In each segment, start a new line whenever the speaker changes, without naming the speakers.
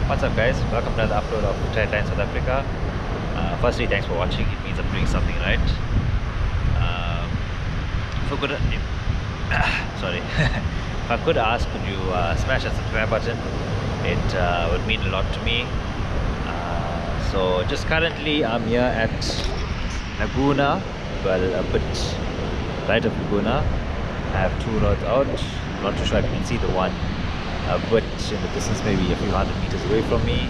What's up guys, welcome to another upload of Timeline South Africa. Firstly, thanks for watching, it means I'm doing something right. If I could, sorry, if I could ask, could you smash that subscribe button? It would mean a lot to me. So just currently I'm here at Laguna, well a bit right of Laguna. I have two roads out, not too sure if you can see the one but in the distance, maybe a few hundred meters away from me.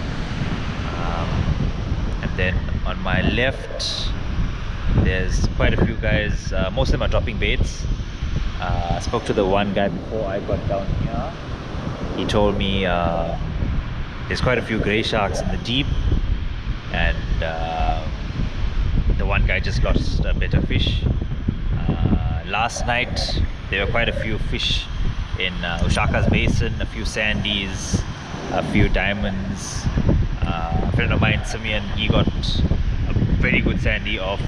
And then on my left there's quite a few guys, most of them are dropping baits. I spoke to the one guy before I got down here. He told me there's quite a few grey sharks in the deep, and the one guy just lost a bit of fish. Last night there were quite a few fish in Ushaka's basin, a few sandies, a few diamonds. A friend of mine, Simeon, he got a very good sandy of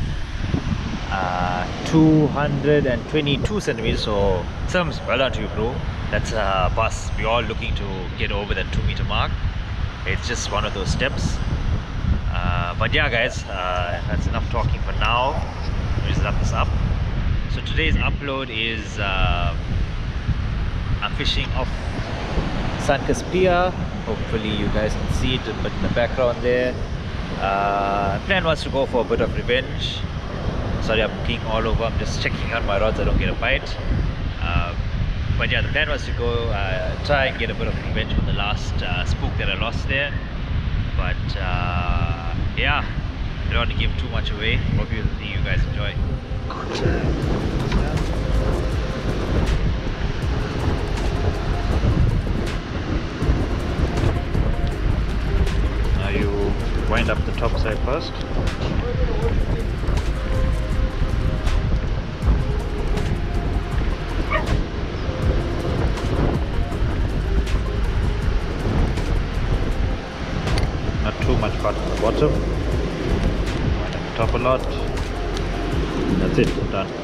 222 centimeters. So Sims, well done to you, bro. That's a bus. We're all looking to get over that 2-meter mark. It's just one of those steps. But yeah guys, that's enough talking for now. Let me just wrap this up. So today's upload is I'm fishing off Sunkist Pier. Hopefully you guys can see it a bit in the background there. Plan was to go for a bit of revenge. Sorry, I'm looking all over, I'm just checking out my rods, I don't get a bite. But yeah, the plan was to go try and get a bit of revenge for the last spook that I lost there. But yeah, I don't want to give too much away. Hope you guys enjoy. Now you wind up the top side first. Not too much caught on the bottom. Wind up the top a lot. That's it, we're done.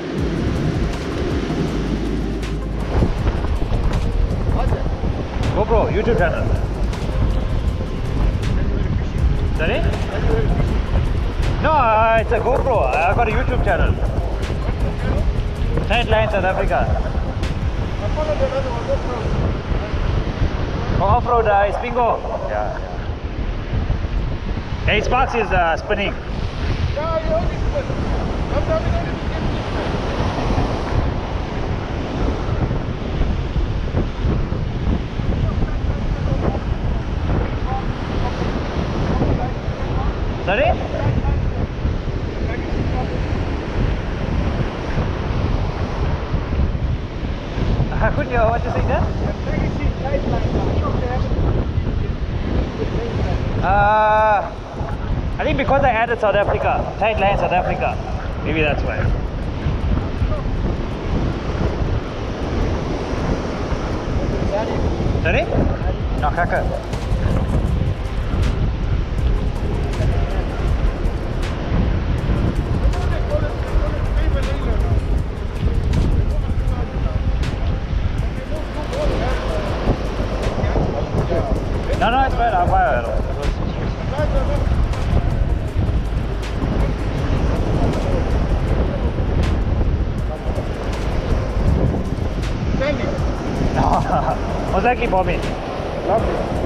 GoPro, YouTube channel. Sorry? No, it's a GoPro. I got a YouTube channel. Timeline South Africa. Oh, off-road is bingo. Yeah. Hey, Sparks is spinning. Sorry? I couldn't hear what you saying there? I think because I added South Africa, Timeline South Africa, maybe that's why. Sorry? No, Kaka. No, it's fine. I'll buy it. No, Ozaki for me. Lovely.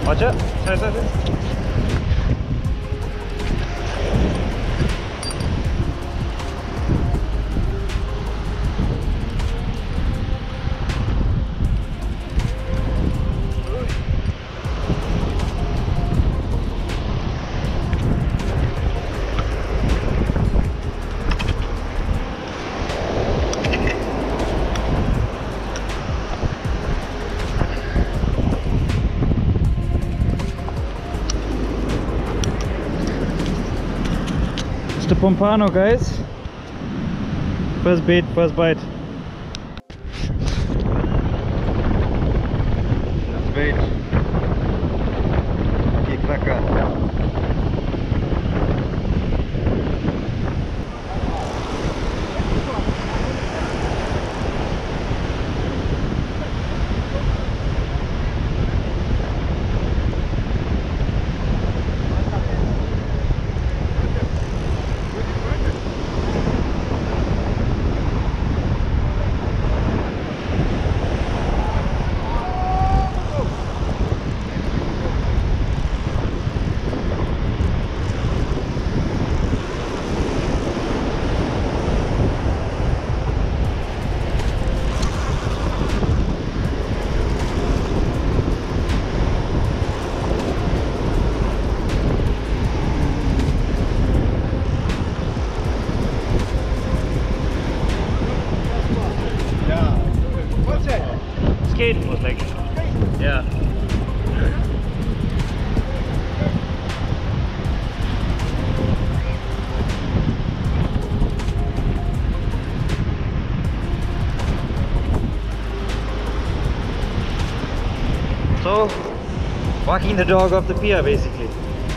Watch out. Sorry. Mr. Pompano, guys. First bait, first bite.
First bait. Key cracker.
Skate was like, yeah. So, walking the dog off the pier basically.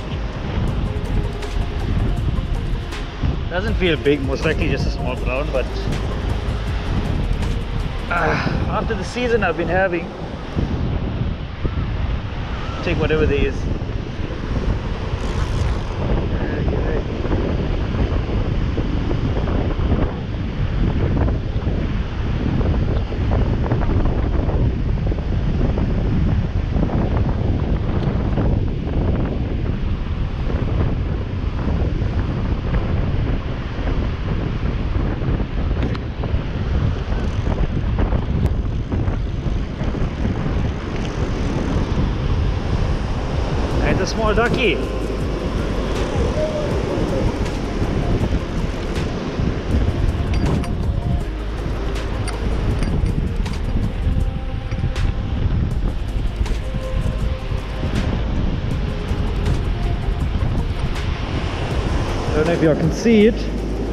Doesn't feel big, most likely just a small crowd, but after the season I've been having, take whatever there is. A small ducky. Don't know if you can see it.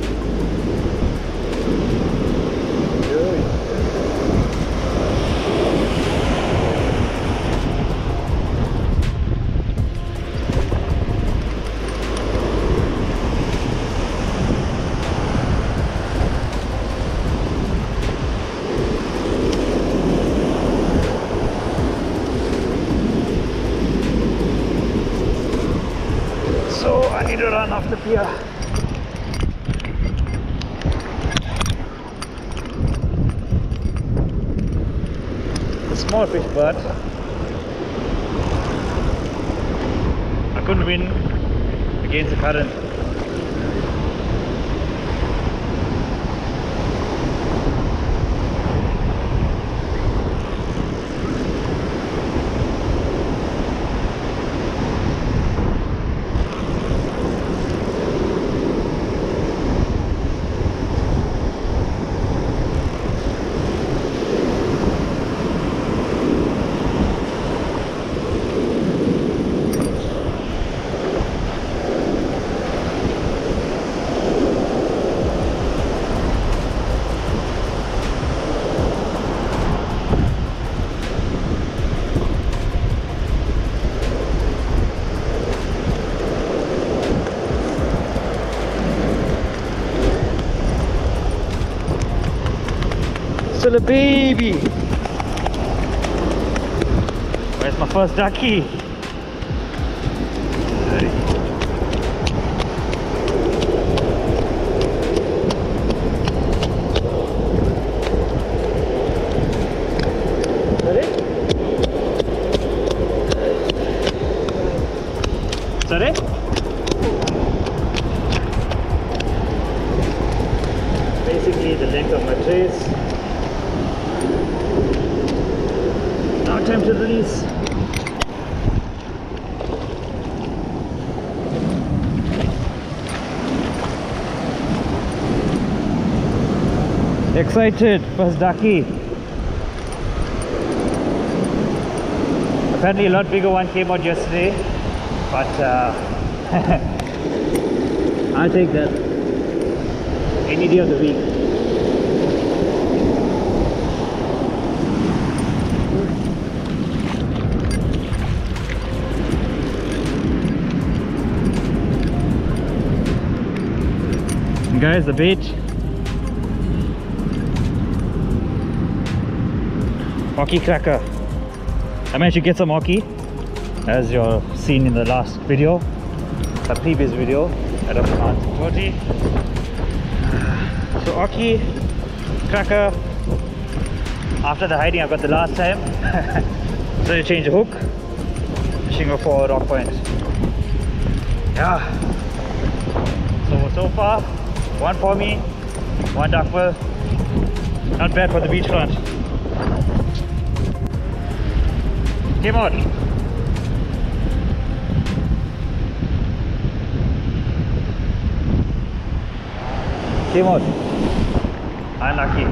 I need to run off the pier. A small fish, but I couldn't win against the current. Still a baby. Where's my first ducky? Ready? are they? Basically the length of my trays. Now time to release. Excited, first ducky. Apparently a lot bigger one came out yesterday, but I'll take that any day of the week. And guys, the bait. Hockey cracker. I managed to get some hockey, as you've seen in the last video, the previous video at about 40. So hockey cracker. After the hiding I got the last time, so I change the hook, fishing for a rock point. Yeah. So far, one for me, one duckbill. Not bad for the beachfront. Came out. Came out. Unlucky.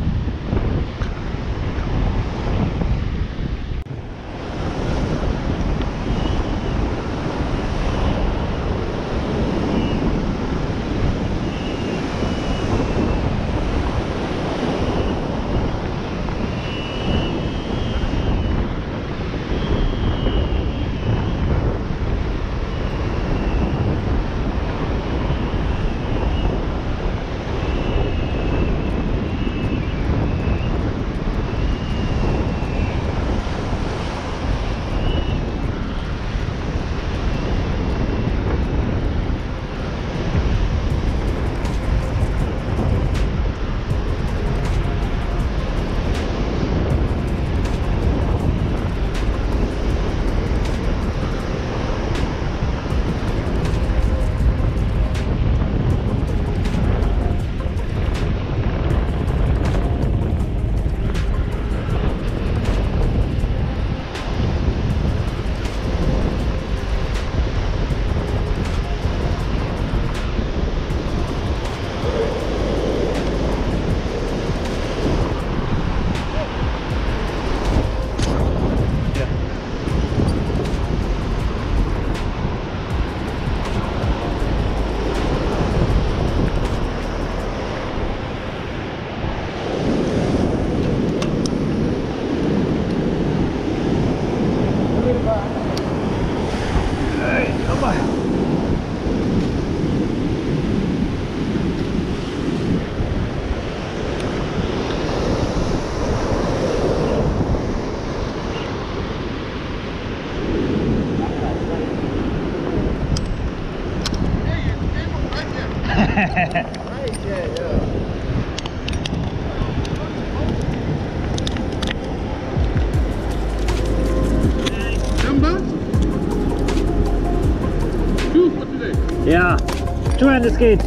Yeah, two-handed skate.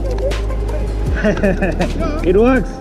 It works.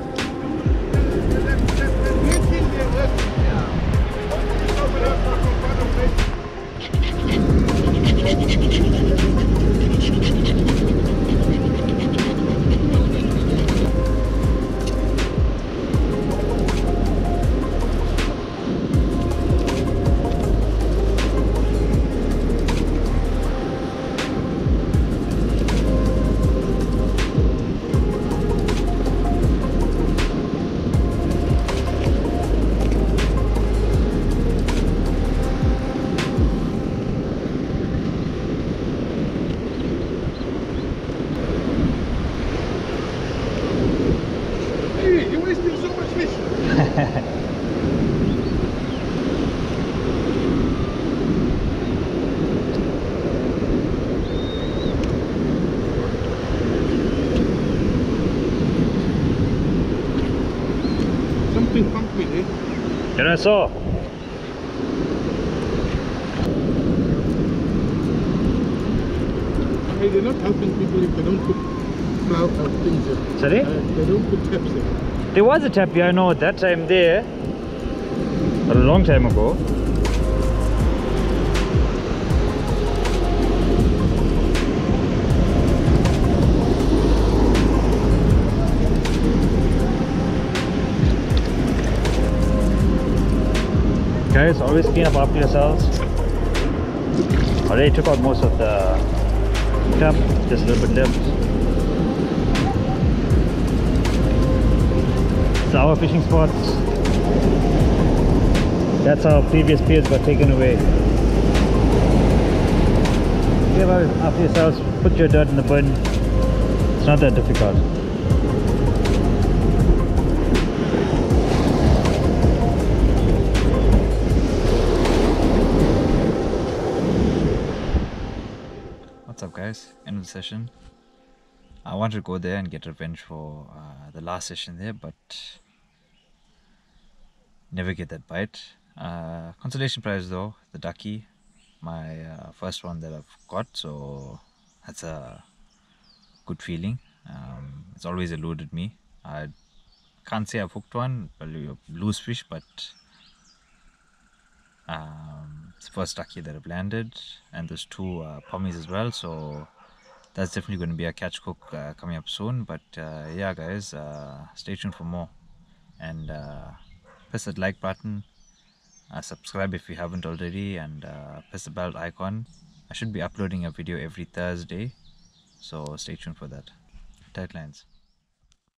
Something funky here.
And I saw.
Hey, they're not helping people if they don't put things in.
Sorry?
They don't put taps in.
There was a tap here, I know, at that time there. A long time ago. Guys, always clean up after yourselves. Already took out most of the tap, just a little bit left. It's our fishing spots. That's how previous piers got taken away. Clean up after yourselves, put your dirt in the bin. It's not that difficult. What's up guys, end of the session. I wanted to go there and get revenge for the last session there, but never get that bite. Consolation prize though, the ducky, my first one that I've got, so that's a good feeling. It's always eluded me. I can't say I've hooked one, probably a loose fish, but it's the first ducky that I've landed, and there's two pommies as well, so that's definitely going to be a catch cook coming up soon. But yeah guys, stay tuned for more, and press that like button, subscribe if you haven't already, and press the bell icon. I should be uploading a video every Thursday, so stay tuned for that. Tight lines.